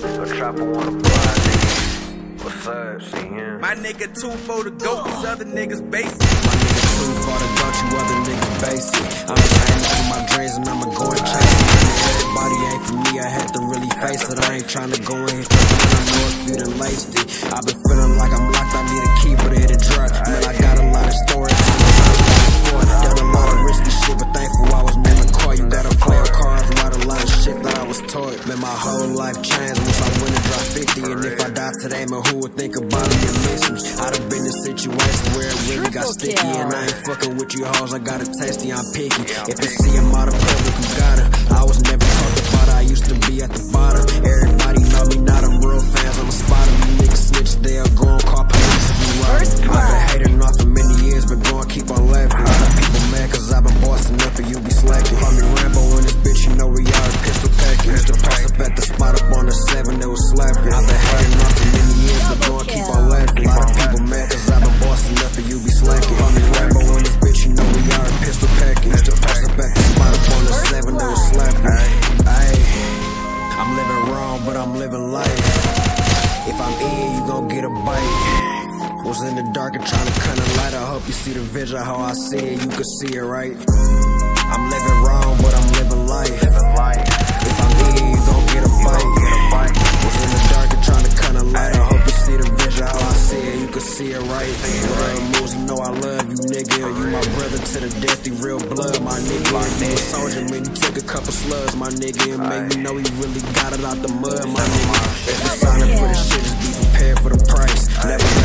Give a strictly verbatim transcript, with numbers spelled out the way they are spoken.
A chopper wanna fly, nigga. What's up, see him? My nigga two for the goat, these other niggas basic. My nigga two for the goat, you other niggas basic. I'm just aiming for my dreams and I'ma go and chase it. Everybody ain't for me, I had to really face it. I ain't tryna go in here tripping, I know if you done laced it. I've been feeling like I'm locked, I need a key, but it hit a drop. Man, I got a lot of stories, done a lot of risky shit, but thankful I was never caught. You gotta play a cards, write a lot of shit that I was taught. Man, my whole life changed once I went and dropped fifty. And if I die today, man, who would think about me and miss me? I done been in situations where it really got sticky. And I ain't fucking with you hoes, I got a tasty, I'm picky. If you see him out of public, you gotta. I was never talked about, I used to be at the bottom. Everybody know me, not them real fans on the spot. You niggas snitch, they'll go and call police if you out. I've been hating off for many years, but go and keep on laughing. A lot of people mad cause I've been bossing up and you be slacking. Call me Rambo in this bitch, you know we out pistol packing. Used to pass up at the spot up on the seven, they was slapping. I've been hating off for many years, but go and keep on laughing. A lot of people mad cause I've been bossing up and you be slacking. Call me Rambo in this bitch, you know we out pistol packing. Used to pass up at the spot up on the seven, they was slapping. Ayy, I'm living wrong, but I'm living life. If I'm in, you gon' get a bite. Was in the dark and trying to cut a light. I hope you see the vision, how I see it, you can see it right. I'm living wrong, but I'm living life. If I'm in, you gon' get a bite. Was in the dark and trying to cut a light. I hope you see the vision, how I see it, you can see it right. Real moves, you know I love you, nigga. You my brother to the death, you real blood, my nigga. You a soldier, man, you took a couple slugs, my nigga. And make me know you really got it out the mud, my nigga. If you're signing for the shit, just be prepared for the price. Never